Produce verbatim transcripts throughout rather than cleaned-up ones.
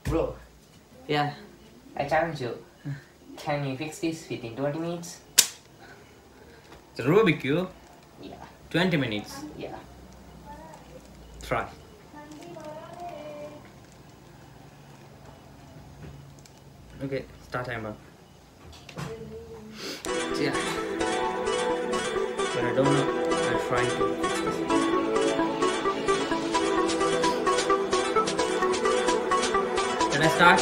Bro. Yeah. I challenge you. Can you fix this within twenty minutes? It's a Rubik cube. Yeah. twenty minutes. Yeah. Try. Okay, start timer. Yeah. But I don't know. I'm trying to fix this. Can I start?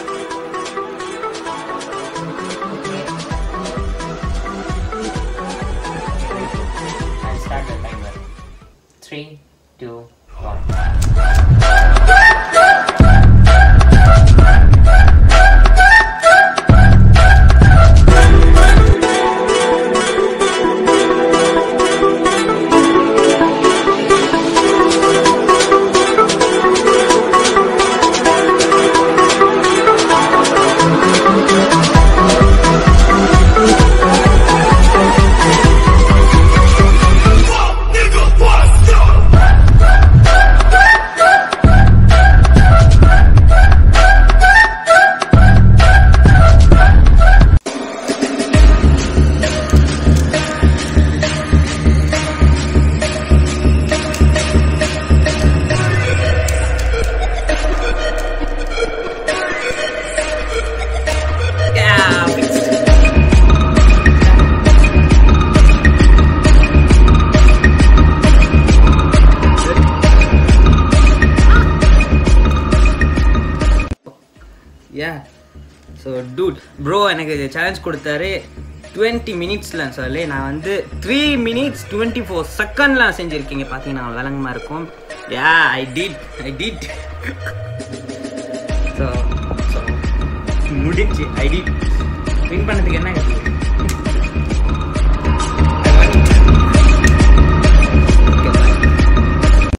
I'll start the timer. Three, two, one. Yeah. So dude, bro எனக்கு challenge கொடுத்தாரு twenty minutesல சொல்லி நான் வந்து three minutes twenty-four secondல செஞ்சிருக்கீங்க பாத்தீங்கன்னா விளங்கமா இருக்கும். Yeah, I did. I did. so so முடிஞ்சு I did. Win பண்ணதுக்கு என்ன